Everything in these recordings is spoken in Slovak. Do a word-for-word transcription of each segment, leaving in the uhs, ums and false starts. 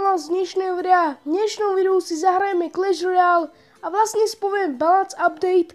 vás z dnešného videa. V dnešnom videu si zahrajeme Clash Royale a vlastne si poviem balance update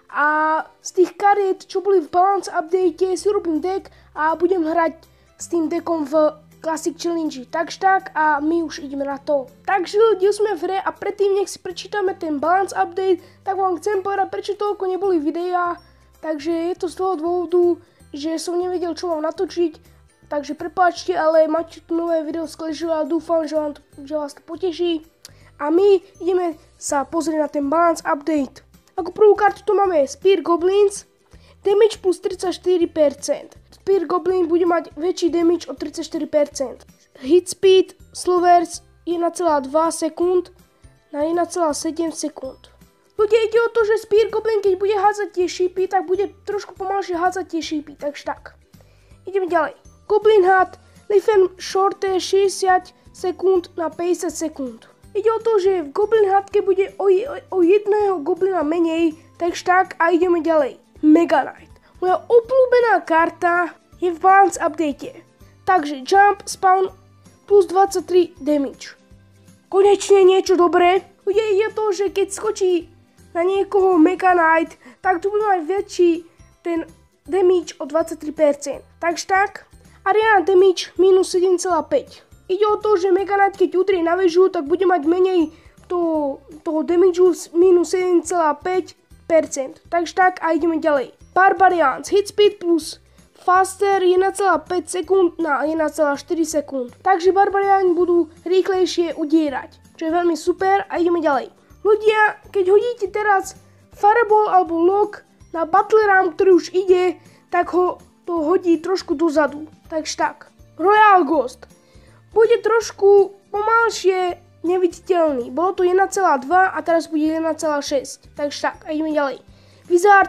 a z tých kariet, čo boli v balance update, si robím deck a budem hrať s tým deckom v Classic Challenge. Takže tak a my už ideme na to. Takže ľudia, sme v hre a predtým nech si prečítame ten balance update, tak vám chcem povedať, prečo toľko neboli videá. Takže je to z toho dôvodu, že som nevedel, čo mám natočiť. Takže prepáčte, ale máte tu nové video z Clash Royale a dúfam, že, vám to, že vás to poteší. A my ideme sa pozrieť na ten balance update. Ako prvú kartu tu máme Spear Goblins, damage plus tridsaťštyri percent. Spear Goblin bude mať väčší damage o tridsaťštyri percent. Hit speed Slovers jeden celá dva sekúnd na jeden celá sedem sekúnd. Ľudia, ide o to, že Spear Goblin, keď bude hádzať tie šípy, tak bude trošku pomalšie hádzať tie šípy, takže tak. Ideme ďalej. Goblin Hat, Lifen Shorte šesťdesiat sekúnd na päťdesiat sekúnd. Ide o to, že v Goblin Hatke bude o, o jedného goblina menej, takže tak a ideme ďalej. Mega Knight. Moja obľúbená karta je v balance update. Takže Jump, Spawn plus dvadsaťtri damage. Konečne niečo dobré. Ľudia, ide o to, že keď skočí na niekoho Mega Knight, tak tu bude mať väčší ten damage o dvadsaťtri percent. Takže tak. Arena damage minus sedem celá päť. Ide o to, že Mega Knight, keď udrie na väžu, tak bude mať menej toho, toho damageu minus sedem celá päť percent. Takže tak a ideme ďalej. Barbarians, hit speed plus faster jeden celá päť sekúnd na jeden celá štyri sekúnd. Takže Barbariani budú rýchlejšie udierať, čo je veľmi super a ideme ďalej. Ľudia, keď hodíte teraz Fireball alebo Lock na Battle Ram, ktorý už ide, tak ho to hodí trošku dozadu. Takže tak. Royal Ghost. Bude trošku pomalšie neviditeľný. Bolo to jeden celá dva a teraz bude jeden celá šesť. Takže tak. A ideme ďalej. Wizard.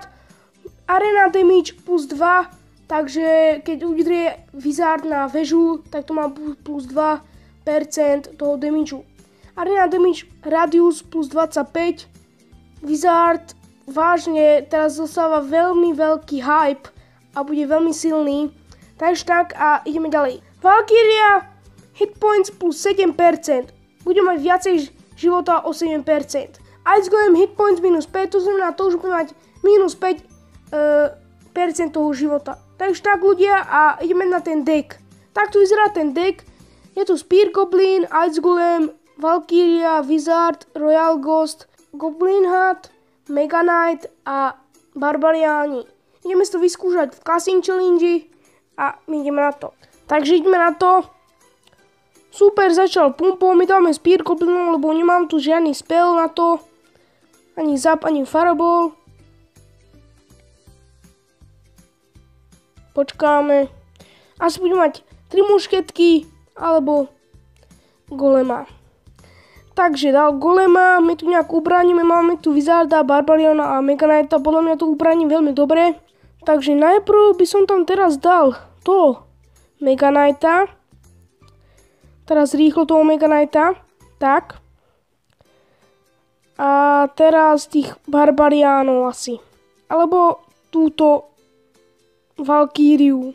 Arena damage plus dva. Takže keď udrie Wizard na väžu, tak to má plus dva percent toho damageu. Arena damage radius plus dvadsaťpäť. Wizard vážne teraz dostáva veľmi veľký hype a bude veľmi silný. Takže tak a ideme ďalej. Valkyria, hit points plus sedem percent. Bude mať viacej života o sedem percent. Ice Golem hit points minus päť, to znamená to, že bude mať minus päť percent toho života. Takže tak ľudia a ideme na ten deck. Takto vyzerá ten deck. Je tu Spear Goblin, Ice Golem, Valkyria, Wizard, Royal Ghost, Goblin Hat, Mega Knight a Barbariani. Ideme si to vyskúšať v Classic Challenge a my ideme na to. Takže ideme na to. Super, začal pumpou, my dáme Spear Goblin, lebo nemám tu žiadny spell na to. Ani Zap, ani Fireball. Počkáme. Asi budeme mať tri mušketky, alebo Golema. Takže dal Golema, my tu nejak ubránime, máme tu Wizarda, Barbariana a Mega Knighta, podľa mňa to ubránim veľmi dobre. Takže najprv by som tam teraz dal to Mega Knighta. Teraz rýchlo toho Mega Knighta. Tak. A teraz tých Barbariánov asi. Alebo túto Valkýriu.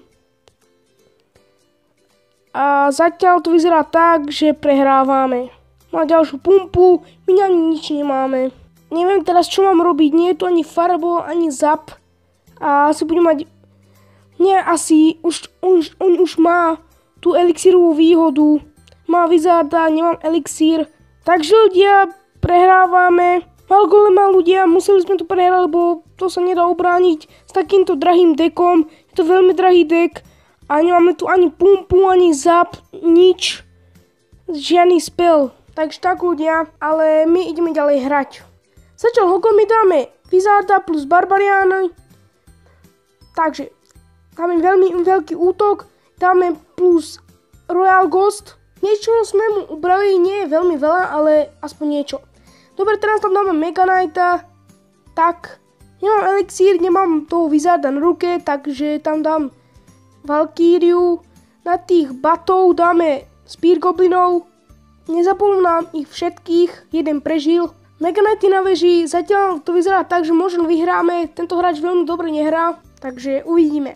A zatiaľ to vyzerá tak, že prehrávame. Na ďalšiu pumpu my ani nič nemáme. Neviem teraz, čo mám robiť. Nie je tu ani Fireball, ani Zap. A asi bude mať... Nie, asi už, už, on už má tú elixírovú výhodu. Má Wizarda, nemám elixír. Takže ľudia, prehrávame. Mal Golema ľudia, museli sme to prehrať, lebo to sa nedá obrániť s takýmto drahým deckom. Je to veľmi drahý deck. A nemáme tu ani pumpu, ani Zap, nič. Žiadny spell. Takže tak ľudia, ale my ideme ďalej hrať. Začal Hogo, my dáme Wizarda plus Barbariana. Takže dáme veľmi veľký útok, dáme plus Royal Ghost. Niečo sme mu ubrali, nie je veľmi veľa, ale aspoň niečo. Dobre, teraz tam dáme Mega Knighta. Tak, nemám elixír, nemám toho Wizarda na ruke, takže tam dám Valkýriu. Na tých batov dáme Spear Goblinov. Nezapomínam ich všetkých, jeden prežil. Mega Knighty na veži, zatiaľ to vyzerá tak, že možno vyhráme, tento hráč veľmi dobre nehrá. Takže uvidíme.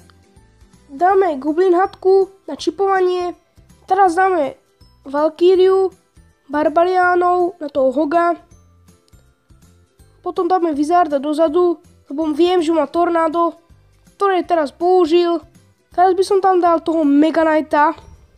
Dáme Goblin Hatku na čipovanie. Teraz dáme Valkýriu Barbariánov na toho Hoga. Potom dáme Wizarda dozadu, lebo viem, že má Tornádo, ktoré teraz použil. Teraz by som tam dal toho Mega Knighta.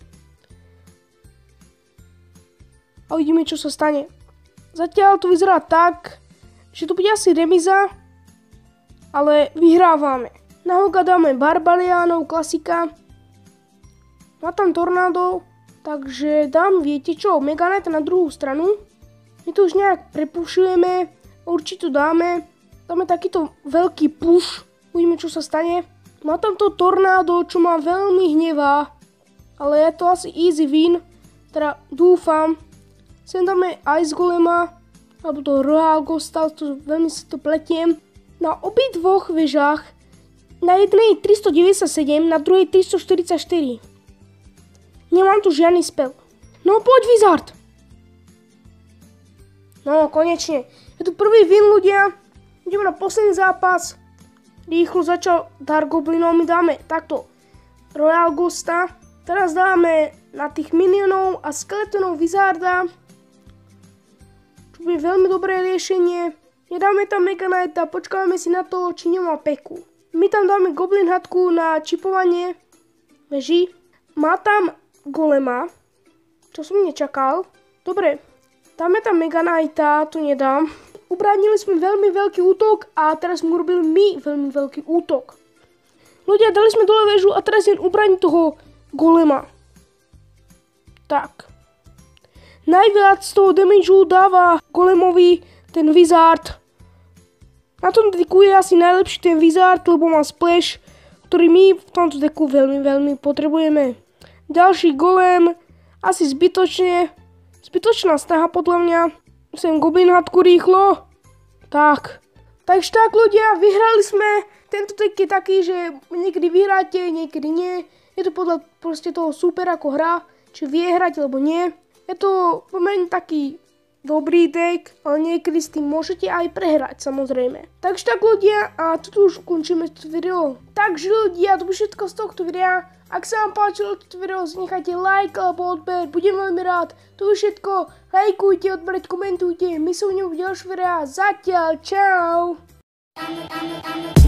A uvidíme, čo sa stane. Zatiaľ to vyzerá tak, že to bude asi remiza, ale vyhrávame. Na Hoga dáme Barbariánov, klasika. Má tam Tornádo, takže dám, viete čo, Mega Knighta na druhú stranu. My to už nejak prepušujeme, určite dáme. Dáme takýto veľký push, uvidíme, čo sa stane. Má tam to Tornádo, čo ma veľmi hnevá, ale je to asi easy win, teda dúfam. Sem dáme Ice Golema, alebo to Royal Ghosta, to veľmi si to pletiem. Na obidvoch vežách, na jednej tristodeväťdesiatsedem, na druhej tristoštyridsaťštyri. Nemám tu žiadny spell. No poď Wizard! No konečne, je tu prvý win, ľudia. Ideme na posledný zápas. Rýchlo začal Dark Goblinov, my dáme takto Royal Ghosta. Teraz dáme na tých minionov a skeletonov Wizarda. Čo bude veľmi dobré riešenie. Nedáme tam Mega Knighta, počkáme si na to, či nemá peku. My tam dáme Goblin Hatku na čipovanie veží. Má tam Golema, čo som nečakal. Dobre, dáme tam Mega Knighta, to nedám. Ubránili sme veľmi veľký útok a teraz sme urobili my veľmi veľký útok. Ľudia, dali sme dole väžu a teraz jen ubrániť toho Golema. Tak. Najviac z toho damageu dáva Golemovi ten Wizard. Na tom deku je asi najlepší ten Wizard, lebo má splash, ktorý my v tomto deku veľmi, veľmi potrebujeme. Ďalší Golem, asi zbytočne, zbytočná snaha podľa mňa. Musím Goblin Hatku rýchlo. Tak. Takže tak ľudia, vyhrali sme. Tento deck je taký, že niekedy vyhráte, niekedy nie. Je to podľa proste toho super ako hra, či vie hrať alebo nie. Je to pomerne taký dobrý deck, ale niekedy s tým môžete aj prehrať, samozrejme. Takže tak ľudia, a tu už ukončíme toto video. Takže ľudia, to bude všetko z tohto videa. Ak sa vám páčilo toto video, nechajte like alebo odber, budem veľmi rád. To je všetko, lajkujte, odberať, komentujte, my sa uvidíme v ďalších videách. Zatiaľ, čau!